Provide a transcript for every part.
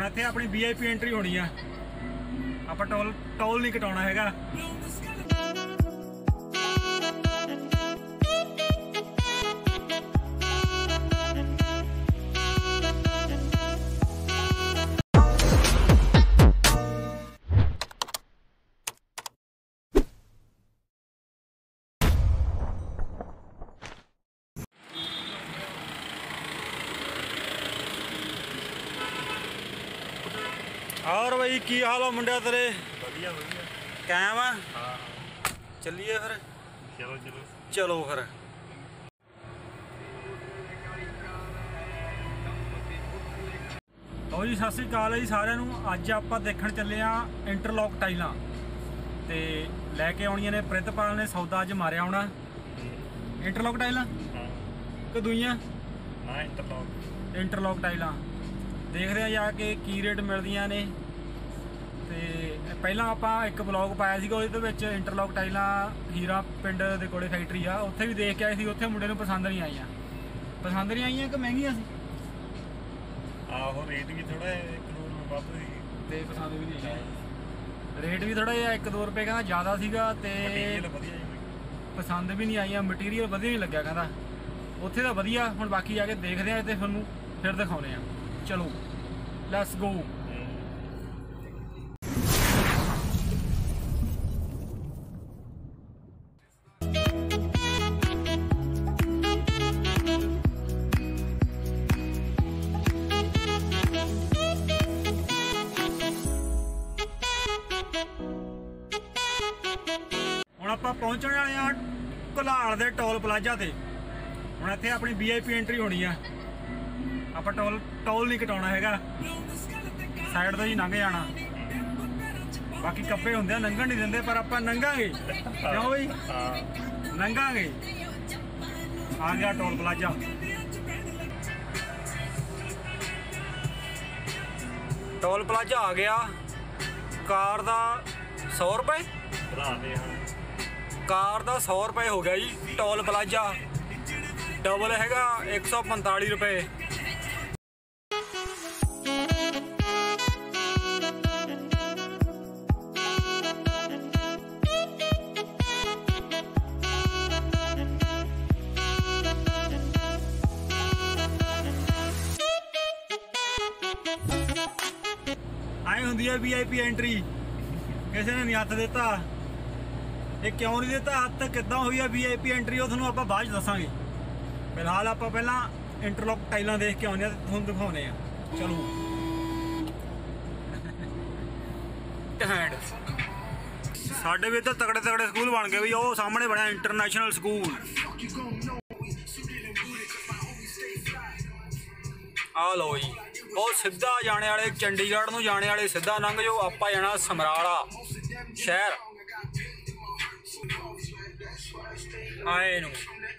ਹੁਣ ਇੱਥੇ ਆਪਣੀ VIP ਐਂਟਰੀ ਹੋਣੀ ਆ। ਆਪਾਂ ਟੋਲ ਨਹੀਂ ਕਟਾਉਣਾ ਹੈਗਾ। और भाई की हाल हो मुंडिया तेरे? बढ़िया बढ़िया कायम आ? हाँ चलिए फिर। चलो चलो चलो फिर। ਲਓ ਜੀ, ਸਤਿ ਸ਼੍ਰੀ ਅਕਾਲ ਹੈ ਜੀ ਸਾਰਿਆਂ ਨੂੰ। ਅੱਜ ਆਪਾਂ ਦੇਖਣ ਚੱਲੇ ਆ ਇੰਟਰਲੌਕ ਟਾਈਲਾਂ ਤੇ ਲੈ ਕੇ ਆਉਣੀਆਂ ਨੇ। ਪ੍ਰਿਤਪਾਲ ਨੇ ਸੌਦਾ ਅੱਜ ਮਾਰਿਆ ਹੋਣਾ। ਇੰਟਰਲੌਕ ਟਾਈਲਾਂ हाँ ਕਿ ਦੂਈਆਂ? हाँ ਇੰਟਰਲੌਕ ਟਾਈਲਾਂ ਦੇਖਦੇ ਆ ਜਾ ਕੇ ਕੀ ਰੇਟ ਮਿਲਦੀਆਂ ਨੇ। ਤੇ ਪਹਿਲਾਂ ਆਪਾਂ ਇੱਕ ਬਲੌਗ ਪਾਇਆ ਸੀਗਾ, ਉਹਦੇ ਵਿੱਚ ਇੰਟਰਲੌਕ ਟਾਈਲਾਂ ਹੀਰਾ ਪਿੰਡ ਦੇ ਕੋਲੇ ਫੈਕਟਰੀ ਆ, ਉੱਥੇ ਵੀ ਦੇਖ ਕੇ ਆਏ ਸੀ। ਉੱਥੇ ਮੁੰਡੇ ਨੂੰ ਪਸੰਦ ਨਹੀਂ ਆਈਆਂ ਕਿ ਮਹਿੰਗੀਆਂ ਸੀ? आहो रेट भी थोड़ा 1 करोड़ में बात हुई ਤੇ ਪਸੰਦ ਵੀ ਨਹੀਂ ਆਈਆਂ। ਰੇਟ ਵੀ ਥੋੜਾ ਜਿਹਾ 1-2 ਰੁਪਏ ਕਹਿੰਦਾ ਜ਼ਿਆਦਾ ਸੀਗਾ ਤੇ मटीरियल बढ़िया जी। ਪਸੰਦ ਵੀ ਨਹੀਂ ਆਈਆਂ। ਮਟੀਰੀਅਲ ਵਧੀਆ ਨਹੀਂ ਲੱਗਿਆ ਕਹਿੰਦਾ। ਉੱਥੇ ਤਾਂ ਵਧੀਆ। ਹੁਣ ਬਾਕੀ ਜਾ ਕੇ ਦੇਖਦੇ ਆ ਤੇ ਤੁਹਾਨੂੰ ਫਿਰ ਦਿਖਾਉਂਦੇ ਆ। ਚਲੋ ਲੈਟਸ ਗੋ। ਹੁਣ ਆਪਾਂ ਪਹੁੰਚਣ ਵਾਲੇ ਆ ਘੁਲਾਲ ਦੇ ਟੋਲ ਪਲਾਜ਼ਾ ਤੇ। ਹੁਣ ਇੱਥੇ ਆਪਣੀ VIP ਐਂਟਰੀ ਹੋਣੀ ਆ। ਆਪਾਂ ਟੋਲ ਨਹੀਂ ਕਟਾਉਣਾ ਹੈਗਾ, ਸਾਈਡ ਤੋਂ ਹੀ ਲੰਘ ਜਾਣਾ। ਬਾਕੀ ਕੱਪੇ ਹੁੰਦੇ ਆ, ਲੰਘਣ ਨਹੀਂ ਦਿੰਦੇ, ਪਰ ਆਪਾਂ ਲੰਘਾਂਗੇ। ਕਿਉਂ ਬਈ? ਲੰਘਾਂਗੇ। ਆ ਗਿਆ ਟੋਲ ਪਲਾਜ਼ਾ। ਟੋਲ ਪਲਾਜ਼ਾ ਆ ਗਿਆ। ਕਾਰ ਦਾ 100 ਰੁਪਏ, बढ़ाते हैं ਕਾਰ ਦਾ 100 ਰੁਪਏ ਹੋ ਗਿਆ ਜੀ। ਟੋਲ ਪਲਾਜ਼ਾ ਡਬਲ ਹੈਗਾ 145 ਰੁਪਏ। ਆਏ ਹੁੰਦੀ ਹੈ VIP ਐਂਟਰੀ। ਕਿਸੇ ਨੇ ਨਹੀਂ ਹੱਥ ਦਿੱਤਾ। ਇਹ ਕਿਉਂ ਨਹੀਂ ਦਿੱਤਾ ਹੱਥ? ਕਿੱਦਾਂ ਹੋਈ ਆ VIP ਐਂਟਰੀ ਉਹ ਤੁਹਾਨੂੰ ਆਪਾਂ ਬਾਅਦ 'ਚ ਦੱਸਾਂਗੇ। ਫਿਲਹਾਲ ਆਪਾਂ ਪਹਿਲਾਂ ਇੰਟਰਲੌਕ ਟਾਈਲਾਂ ਦੇਖ ਕੇ ਆਉਂਦੇ ਆ ਤੇ ਤੁਹਾਨੂੰ ਦਿਖਾਉਂਦੇ ਆ। ਚਲੋ। ਸਾਡੇ ਵੀ ਇੱਧਰ ਤਗੜੇ ਸਕੂਲ ਬਣ ਗਏ ਵੀ। ਉਹ ਸਾਹਮਣੇ ਬਣਿਆ ਇੰਟਰਨੈਸ਼ਨਲ ਸਕੂਲ। ਆ ਲਓ ਜੀ, ਉਹ ਸਿੱਧਾ ਜਾਣੇ ਵਾਲੇ ਚੰਡੀਗੜ੍ਹ ਨੂੰ ਜਾਣੇ ਵਾਲੇ ਸਿੱਧਾ ਲੰਘ ਜਾਓ। ਆਪਾਂ ਜਾਣਾ ਸਮਰਾਲਾ ਸ਼ਹਿਰ ਆਏ ਨੂੰ।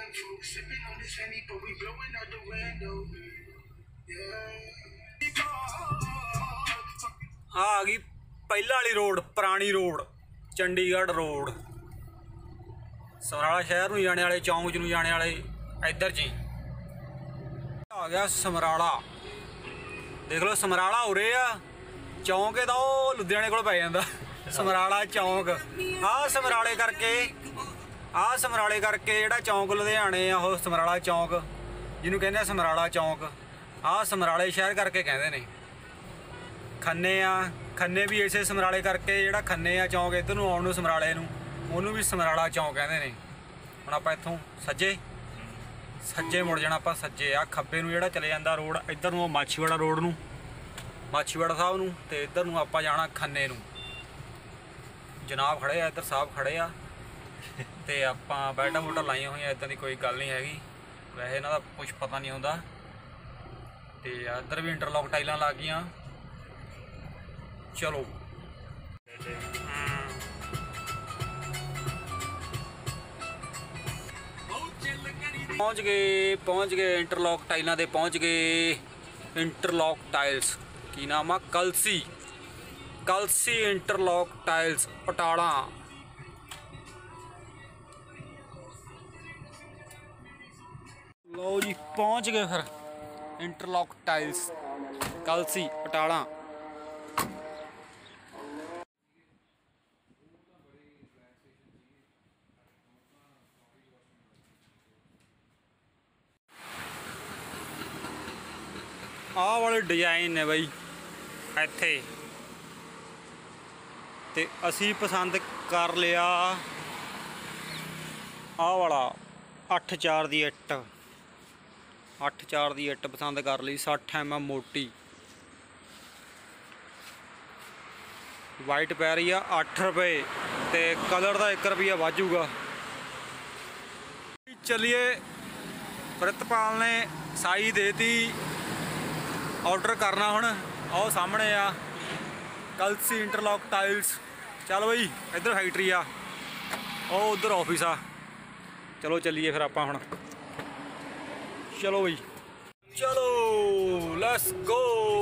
ਆ ਗਈ ਪਹਿਲਾਂ ਵਾਲੀ ਰੋਡ, ਪੁਰਾਣੀ ਰੋਡ, ਚੰਡੀਗੜ੍ਹ ਰੋਡ। ਸਮਰਾਲਾ ਸ਼ਹਿਰ ਨੂੰ ਜਾਣੇ ਵਾਲੇ, ਚੌਂਕ ਨੂੰ ਜਾਣੇ ਵਾਲੇ ਇੱਧਰ ਜੀ ਆ ਗਿਆ ਸਮਰਾਲਾ। ਦੇਖ ਲਓ ਸਮਰਾਲਾ ਉਰੇ ਆ। ਚੌਂਕ ਇਹਦਾ ਉਹ ਲੁਧਿਆਣੇ ਕੋਲ ਪੈ ਜਾਂਦਾ। ਸਮਰਾਲਾ ਚੌਂਕ ਸਮਰਾਲੇ ਕਰਕੇ ਜਿਹੜਾ ਚੌਂਕ ਲੁਧਿਆਣੇ ਆ ਉਹ ਸਮਰਾਲਾ ਚੌਂਕ ਜਿਹਨੂੰ ਕਹਿੰਦੇ ਆ ਸਮਰਾਲਾ ਚੌਂਕ। ਸਮਰਾਲੇ ਸ਼ਹਿਰ ਕਰਕੇ ਕਹਿੰਦੇ ਨੇ। ਖੰਨੇ ਵੀ ਇਸੇ ਸਮਰਾਲੇ ਕਰਕੇ, ਜਿਹੜਾ ਖੰਨੇ ਆ ਚੌਂਕ ਇੱਧਰ ਨੂੰ ਆਉਣ ਨੂੰ ਸਮਰਾਲੇ ਨੂੰ, ਉਹਨੂੰ ਵੀ ਸਮਰਾਲਾ ਚੌਂਕ ਕਹਿੰਦੇ ਨੇ। ਹੁਣ ਆਪਾਂ ਇੱਥੋਂ ਸੱਜੇ ਮੁੜ ਜਾਣਾ। ਆਪਾਂ ਸੱਜੇ ਆ। ਖੱਬੇ ਨੂੰ ਜਿਹੜਾ ਚਲੇ ਜਾਂਦਾ ਰੋਡ ਇੱਧਰ ਨੂੰ, ਉਹ ਮਾਛੀਵਾੜਾ ਰੋਡ ਨੂੰ, ਮਾਛੀਵਾੜਾ ਸਾਹਿਬ ਨੂੰ। ਤੇ ਇੱਧਰ ਨੂੰ ਆਪਾਂ ਜਾਣਾ ਖੰਨੇ ਨੂੰ। ਜਨਾਬ ਖੜੇ ਆ ਇੱਧਰ, ਸਾਹਿਬ ਖੜੇ ਆ ਤੇ ਆਪਾਂ ਬੈਲਟਾਂ ਬੂਟਾਂ ਲਾਈਆਂ ਹੋਈਆਂ। ਇੱਦਾਂ ਦੀ ਕੋਈ ਗੱਲ ਨਹੀਂ ਹੈਗੀ। ਵੈਸੇ ਇਹਨਾਂ ਦਾ ਕੁਛ ਪਤਾ ਨਹੀਂ ਹੁੰਦਾ। ਤੇ ਇੱਧਰ ਵੀ ਇੰਟਰਲੌਕ ਟਾਈਲਾਂ ਲੱਗ ਗਈਆਂ। ਚਲੋ ਪਹੁੰਚ ਗਏ ਇੰਟਰਲੌਕ ਟਾਈਲਾਂ ਦੇ ਪਹੁੰਚ ਗਏ। ਇੰਟਰਲੌਕ ਟਾਈਲਸ ਕੀ ਨਾਮ ਆ? Kalsi interlock tiles Patala. लो जी पहुंच गए फिर interlock tiles Kalsi Patala. Design ਨੇ ਬਈ ਇੱਥੇ, ਤੇ ਅਸੀਂ ਪਸੰਦ ਕਰ ਲਿਆ ਆਹ ਵਾਲਾ 8-4 ਦੀ ਇੱਟ। 8-4 ਦੀ ਇੱਟ ਪਸੰਦ ਕਰ ਲਈ, 60 mm ਮੋਟੀ, ਵਾਈਟ ਪੈ ਰਹੀ ਆ 8 ਰੁਪਏ, ਤੇ ਕਲਰ ਦਾ 1 ਰੁਪਈਆ ਵਾਜੂਗਾ। ਚਲਿਏ, ਪ੍ਰਿਤਪਾਲ ਨੇ ਸਾਈ ਦੇਤੀ, ਆਰਡਰ ਕਰਨਾ ਹੁਣ। ਆਓ ਸਾਹਮਣੇ ਆ ਕਲਸੀ ਇੰਟਰਲੌਕ ਟਾਈਲਸ। ਚੱਲ ਬਈ, ਇੱਧਰ ਫੈਕਟਰੀ ਆ, ਉਹ ਉੱਧਰ ਆਫਿਸ ਆ। ਚਲੋ ਚੱਲੀਏ ਫਿਰ ਆਪਾਂ ਹੁਣ। ਚਲੋ ਬਈ, ਚਲੋ ਲੈਟਸ ਗੋ।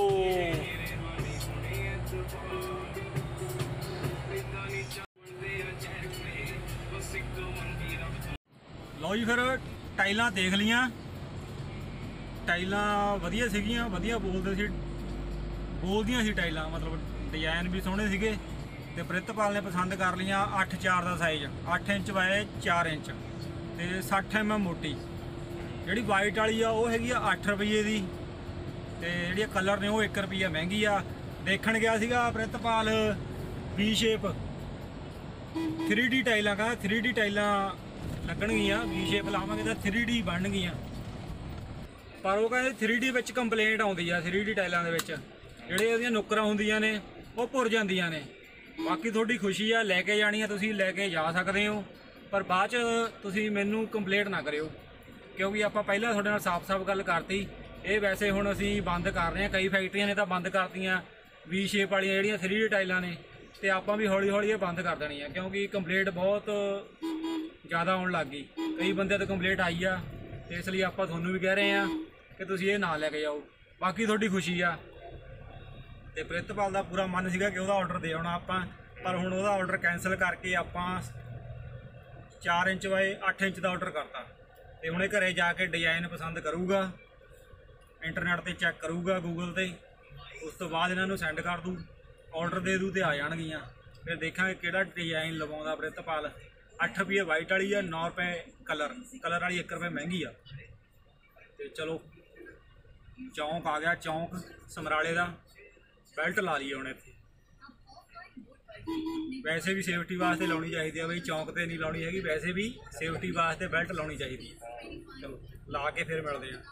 ਲਓ ਜੀ, ਫਿਰ ਟਾਈਲਾਂ ਦੇਖ ਲੀਆਂ। ਟਾਈਲਾਂ ਵਧੀਆ ਸੀਗੀਆਂ, ਵਧੀਆ ਬੋਲਦੀਆਂ ਸੀ ਟਾਈਲਾਂ, ਮਤਲਬ ਡਿਜ਼ਾਈਨ ਵੀ ਸੋਹਣੇ ਸੀਗੇ। ਤੇ ਪ੍ਰਿਤਪਾਲ ਨੇ ਪਸੰਦ ਕਰ ਲਈਆਂ 8-4 ਦਾ ਸਾਈਜ਼, 8 ਇੰਚ ਬਾਏ 4 ਇੰਚ, ਤੇ 60 mm ਮੋਟੀ। ਜਿਹੜੀ ਵਾਈਟ ਵਾਲੀ ਆ ਉਹ ਹੈਗੀ ਆ 8 ਰੁਪਏ ਦੀ, ਤੇ ਜਿਹੜੀ ਕਲਰ ਨੇ ਉਹ 1 ਰੁਪਈਆ ਮਹਿੰਗੀ ਆ। ਦੇਖਣ ਗਿਆ ਸੀਗਾ ਪ੍ਰਿਤਪਾਲ ਵੀ ਸ਼ੇਪ 3D ਟਾਈਲਾਂ, ਕਹਿੰਦਾ 3D ਟਾਈਲਾਂ ਲੱਗਣਗੀਆਂ, ਵੀ ਸ਼ੇਪ ਲਾਵਾਂਗੇ ਤਾਂ 3D ਬਣਨਗੀਆਂ। ਪਰ ਉਹ ਕਹਿੰਦੇ 3D ਵਿੱਚ ਕੰਪਲੇਂਟ ਆਉਂਦੀ ਆ, 3D ਟਾਈਲਾਂ ਦੇ ਵਿੱਚ ਜਿਹੜੇ ਉਹਦੀਆਂ ਨੁੱਕਰਾਂ ਹੁੰਦੀਆਂ ਨੇ ਉਹ ਭੁਰ ਜਾਂਦੀਆਂ ਨੇ। ਬਾਕੀ ਤੁਹਾਡੀ ਖੁਸ਼ੀ ਆ, ਲੈ ਕੇ ਜਾਣੀ ਆ ਤੁਸੀਂ ਲੈ ਕੇ ਜਾ ਸਕਦੇ ਹੋ, ਪਰ ਬਾਅਦ 'ਚ ਤੁਸੀਂ ਮੈਨੂੰ ਕੰਪਲੇਂਟ ਨਾ ਕਰਿਓ, ਕਿਉਂਕਿ ਆਪਾਂ ਪਹਿਲਾਂ ਤੁਹਾਡੇ ਨਾਲ ਸਾਫ਼-ਸਾਫ਼ ਗੱਲ ਕਰਤੀ। ਇਹ ਵੈਸੇ ਹੁਣ ਅਸੀਂ ਬੰਦ ਕਰ ਰਹੇ ਹਾਂ, ਕਈ ਫੈਕਟਰੀਆਂ ਨੇ ਤਾਂ ਬੰਦ ਕਰਤੀਆਂ ਵੀ ਸ਼ੇਪ ਵਾਲੀਆਂ ਜਿਹੜੀਆਂ 3D ਟਾਈਲਾਂ ਨੇ, ਤੇ ਆਪਾਂ ਵੀ ਹੌਲੀ-ਹੌਲੀ ਇਹ ਬੰਦ ਕਰ ਦੇਣੀ ਆ, ਕਿਉਂਕਿ ਕੰਪਲੇਂਟ ਬਹੁਤ ਜ਼ਿਆਦਾ ਆਉਣ ਲੱਗ ਗਈ। ਕਈ ਬੰਦੇ ਤੋਂ ਕੰਪਲੇਂਟ ਆਈ ਆ, ਤੇ ਇਸ ਲਈ ਆਪਾਂ ਤੁਹਾਨੂੰ ਵੀ ਕਹਿ ਰਹੇ ਹਾਂ ਕਿ ਤੁਸੀਂ ਇਹ ਨਾ ਲੈ ਕੇ ਜਾਓ। ਬਾਕੀ ਤੁਹਾਡੀ ਖੁਸ਼ੀ ਆ। ਤੇ ਪ੍ਰਿਤਪਾਲ ਦਾ ਪੂਰਾ ਮਨ ਸੀਗਾ ਕਿ ਉਹਦਾ ਆਰਡਰ ਦੇ ਆਉਣਾ ਆਪਾਂ, ਪਰ ਹੁਣ ਉਹਦਾ ਆਰਡਰ ਕੈਂਸਲ ਕਰਕੇ ਆਪਾਂ 4 ਇੰਚ ਬਾਏ 8 ਇੰਚ ਦਾ ਆਰਡਰ ਕਰਤਾ। ਤੇ ਹੁਣੇ ਘਰੇ ਜਾ ਕੇ ਡਿਜ਼ਾਈਨ ਪਸੰਦ ਕਰੂਗਾ, ਇੰਟਰਨੈਟ ਤੇ ਚੈੱਕ ਕਰੂਗਾ ਗੂਗਲ ਤੇ, ਉਸ ਤੋਂ ਬਾਅਦ ਇਹਨਾਂ ਨੂੰ ਸੈਂਡ ਕਰ ਦੂ, ਆਰਡਰ ਦੇ ਦੂ ਤੇ ਆ ਜਾਣਗੀਆਂ। ਫਿਰ ਦੇਖਾਂਗੇ ਕਿਹੜਾ ਡਿਜ਼ਾਈਨ ਲਵਾਉਂਦਾ ਪ੍ਰਿਤਪਾਲ। 8 ਰੁਪਏ ਵਾਈਟ ਵਾਲੀ ਆ, 9 ਰੁਪਏ ਕਲਰ ਵਾਲੀ 1 ਰੁਪਏ ਮਹਿੰਗੀ ਆ। ਤੇ ਚਲੋ, ਚੌਂਕ ਆ ਗਿਆ, ਚੌਂਕ ਸਮਰਾਲੇ ਦਾ। ਬੈਲਟ ਲਾ ਲਈ ਹੁਣ ਇੱਥੇ, ਵੈਸੇ ਵੀ ਸੇਫਟੀ ਵਾਸਤੇ ਲਾਉਣੀ ਚਾਹੀਦੀ ਆ ਬਈ, ਚੌਂਕ ਤੇ ਨਹੀਂ ਲਾਉਣੀ ਹੈਗੀ, ਵੈਸੇ ਵੀ ਸੇਫਟੀ ਵਾਸਤੇ ਬੈਲਟ ਲਾਉਣੀ ਚਾਹੀਦੀ ਹੈ। ਚਲੋ ਲਾ ਕੇ ਫਿਰ ਮਿਲਦੇ ਆ।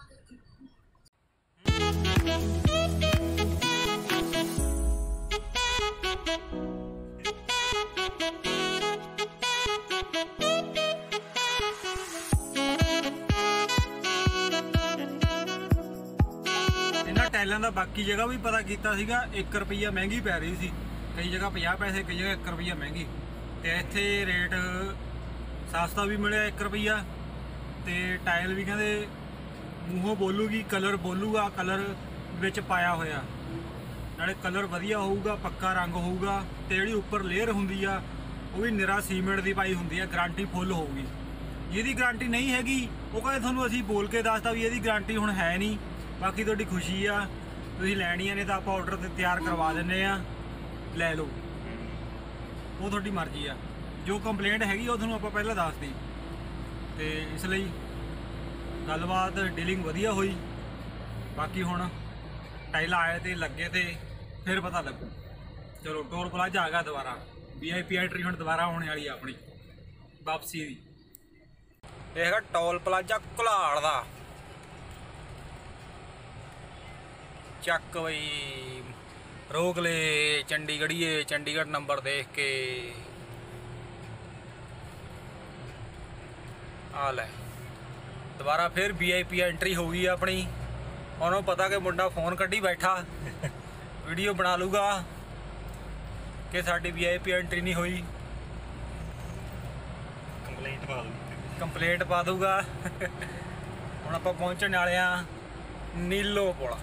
ਇਹਨਾਂ ਟਾਈਲਾਂ ਦਾ ਬਾਕੀ ਜਗ੍ਹਾ ਵੀ ਪਤਾ ਕੀਤਾ ਸੀਗਾ, 1 ਰੁਪਈਆ ਮਹਿੰਗੀ ਪੈ ਰਹੀ ਸੀ, ਕਈ ਜਗ੍ਹਾ 50 ਪੈਸੇ, ਕਈ ਜਗ੍ਹਾ 1 ਰੁਪਈਆ ਮਹਿੰਗੀ। ਤੇ ਇੱਥੇ ਰੇਟ ਸਸਤਾ ਵੀ ਮਿਲਿਆ 1 ਰੁਪਈਆ। ਤੇ ਟਾਈਲ ਵੀ ਕਹਿੰਦੇ ਮੂੰਹੋਂ ਬੋਲੂਗੀ, ਕਲਰ ਬੋਲੂਗਾ, ਕਲਰ ਵਿੱਚ ਪਾਇਆ ਹੋਇਆ, ਨਾਲੇ ਕਲਰ ਵਧੀਆ ਹੋਊਗਾ, ਪੱਕਾ ਰੰਗ ਹੋਊਗਾ। ਤੇ ਜਿਹੜੀ ਉੱਪਰ ਲੇਅਰ ਹੁੰਦੀ ਆ ਉਹ ਵੀ ਨਿਰਾ ਸੀਮੈਂਟ ਦੀ ਪਾਈ ਹੁੰਦੀ ਆ, ਗਾਰੰਟੀ ਫੁੱਲ ਹੋਊਗੀ। ਜਿਹਦੀ ਗਾਰੰਟੀ ਨਹੀਂ ਹੈਗੀ ਉਹ ਕਹਿੰਦੇ ਤੁਹਾਨੂੰ ਅਸੀਂ ਬੋਲ ਕੇ ਦੱਸਦਾ ਵੀ ਇਹਦੀ ਗਾਰੰਟੀ ਹੁਣ ਹੈ ਨਹੀਂ। ਬਾਕੀ ਤੁਹਾਡੀ ਖੁਸ਼ੀ ਆ, ਤੁਸੀਂ ਲੈਣੀਆਂ ਨੇ ਤਾਂ ਆਪਾਂ ਆਰਡਰ ਤੇ ਤਿਆਰ ਕਰਵਾ ਦਿੰਦੇ ਆ, ਲੈ ਲਓ, ਉਹ ਤੁਹਾਡੀ ਮਰਜ਼ੀ ਆ। ਜੋ ਕੰਪਲੇਂਟ ਹੈਗੀ ਉਹ ਤੁਹਾਨੂੰ ਆਪਾਂ ਪਹਿਲਾਂ ਦੱਸਦੀ, ਤੇ ਇਸ ਲਈ ਗੱਲਬਾਤ ਡੀਲਿੰਗ ਵਧੀਆ ਹੋਈ। ਬਾਕੀ ਹੁਣ ਟਾਈਲਾਂ ਆਏ ਤੇ ਲੱਗੇ ਤੇ ਫਿਰ ਪਤਾ ਲੱਗੂ। ਚਲੋ, ਟੋਲ ਪਲਾਜ਼ਾ ਆ ਗਿਆ ਦੁਬਾਰਾ, VIP ਐਂਟਰੀ ਹੁਣ ਦੁਬਾਰਾ ਹੋਣੇ ਵਾਲੀ ਆ ਆਪਣੀ ਵਾਪਸੀ ਦੀ। ਇਹ ਹੈਗਾ ਟੋਲ ਪਲਾਜ਼ਾ ਘੁਲਾੜ ਦਾ। ਚੱਕ ਬਈ, ਰੋਕ ਲੈ ਚੰਡੀਗੜ੍ਹੀਏ, ਚੰਡੀਗੜ੍ਹ ਨੰਬਰ ਦੇਖ ਕੇ ਆ ਲੈ। ਦੁਬਾਰਾ ਫਿਰ VIP ਐਂਟਰੀ ਹੋ ਗਈ ਆਪਣੀ। ਉਹਨੂੰ ਪਤਾ ਕਿ ਮੁੰਡਾ ਫੋਨ ਕੱਢੀ ਬੈਠਾ, ਵੀਡੀਓ ਬਣਾ ਲੂਗਾ ਕਿ ਸਾਡੀ VIP ਐਂਟਰੀ ਨਹੀਂ ਹੋਈ, ਕੰਪਲੇਂਟ ਪਾ ਦੂਗਾ। ਹੁਣ ਆਪਾਂ ਪਹੁੰਚਣ ਵਾਲੇ ਆ ਨੀਲੋ ਪੁਲ।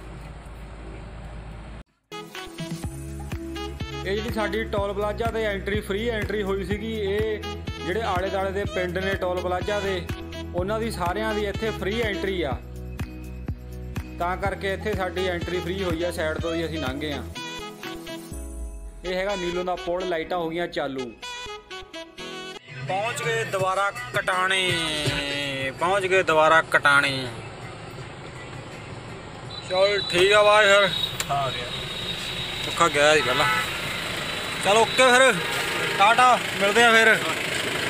ਇਹ ਜਿਹੜੀ ਸਾਡੀ ਟੋਲ ਪਲਾਜ਼ਾ ਤੇ ਐਂਟਰੀ ਫ੍ਰੀ ਐਂਟਰੀ ਹੋਈ ਸੀਗੀ, ਇਹ ਜਿਹੜੇ ਆਲੇ ਦੁਆਲੇ ਦੇ ਪਿੰਡ ਨੇ ਟੋਲ ਪਲਾਜ਼ਾ ਦੇ, ਉਹਨਾਂ ਦੀ ਸਾਰਿਆਂ ਦੀ ਇੱਥੇ ਫ੍ਰੀ ਐਂਟਰੀ ਆ, ਤਾਂ ਕਰਕੇ ਇੱਥੇ ਸਾਡੀ ਐਂਟਰੀ ਫ੍ਰੀ ਹੋਈ ਆ, ਸਾਈਡ ਤੋਂ ਹੀ ਅਸੀਂ ਲੰਘੇ ਆ। ਇਹ ਹੈਗਾ ਨੀਲੋਂ ਦਾ ਪੁਲ, ਲਾਈਟਾਂ ਹੋ ਗਈਆਂ ਚਾਲੂ। ਪਹੁੰਚ ਗਏ ਦੁਬਾਰਾ ਕਟਾਣੇ, ਚਲ ਠੀਕ ਆ ਬਾਈ ਫਿਰ ਆ ਗਿਆ ਸੁੱਖਾ ਗਿਆ ਸੀ ਪਹਿਲਾਂ। ਚਲ ਓਕੇ ਫਿਰ ਟਾਟਾ ਮਿਲਦੇ ਆ ਫਿਰ।